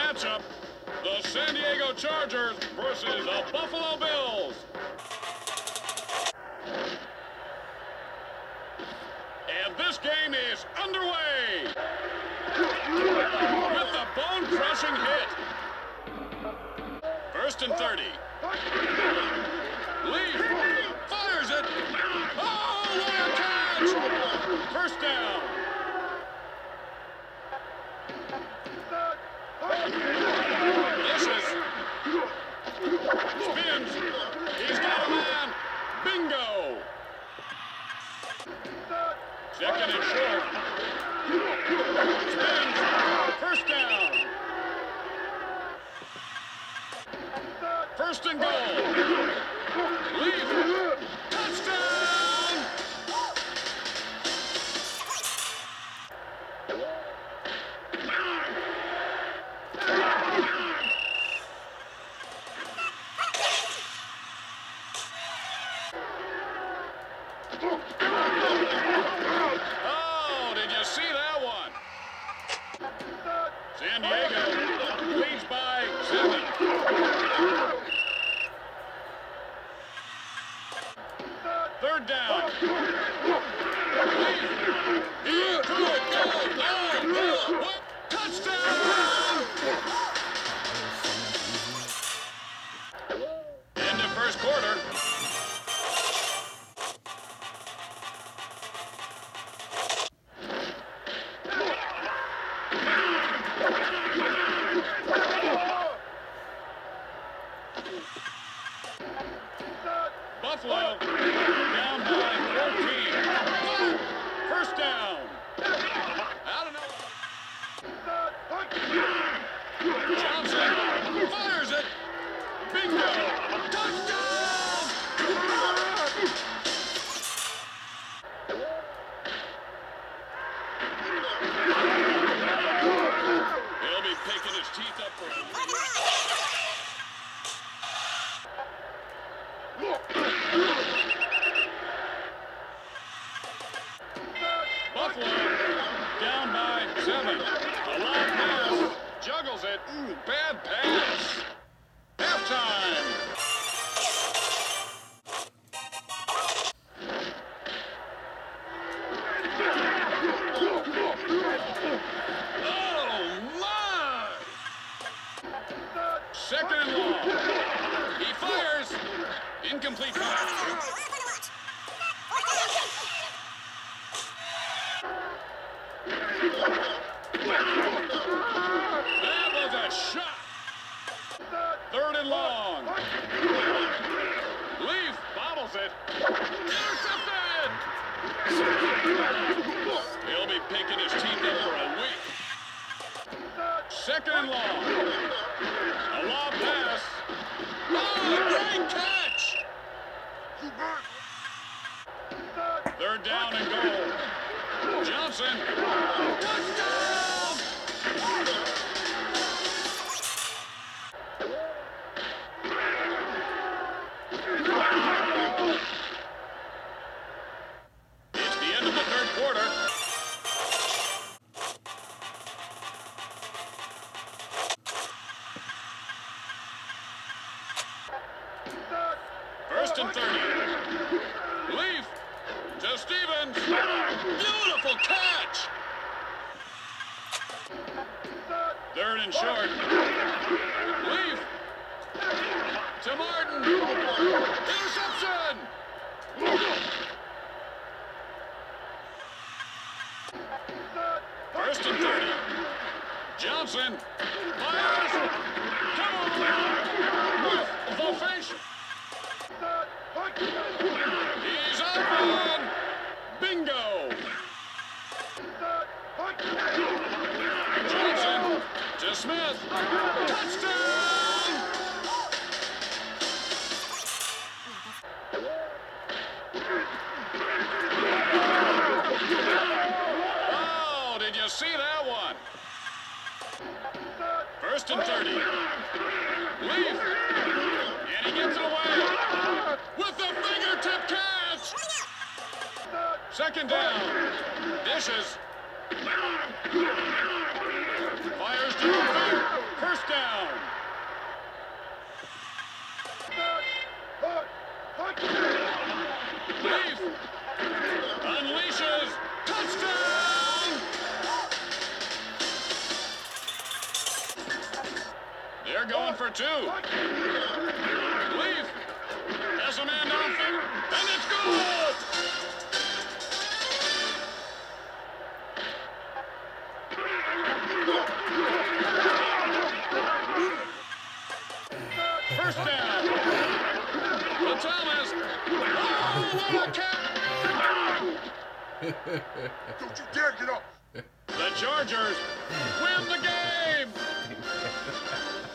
matchup, the San Diego Chargers versus the Buffalo Bills. And this game is underway. With the bone-crushing hit. 1st and 30. Leaf fires it. Oh, what a catch! 1st down. This is spins. He's got a man. Bingo. 2nd and short. Spins. 1st down. 1st and goal. Leaf. Touchdown! Oh, did you see that one? San Diego leads by 7. 3rd down. He could go. What? Touchdown! End of 1st quarter. Buffalo down by 14. 1st down. Out of nowhere. Johnson fires it. Bingo. Touchdown! He'll be picking his teeth up for a Buffalo down by 7. A long pass. Juggles it. Bad pass. Halftime. Oh, my! 2nd and long. He fires. Incomplete pass. That was a shot. 3rd and long. Leaf bobbles it. Intercepted! He'll be picking his teeth up for a week. 2nd and long. A long pass. Oh, great catch! 3rd down and goal. Johnson. Touchdown! It's the end of the 3rd quarter. First and 30. Leaf to Stevens. Beautiful catch. 3rd and short. Leaf to Martin. Interception. 1st and 30. Johnson fires. Come on. With the face. He's open. Bingo. Johnson to Smith. Touchdown! Oh, did you see that one? 1st and 30. Leaf. And he gets it away. With the fingertip catch. 2nd down. Dishes. Fires downfield. First down. Leaf unleashes. Touchdown! They're going for two. Leaf has a man downfield, and it's good! First down. To Thomas. Oh, what a catch! Don't you dare get up! The Chargers win the game!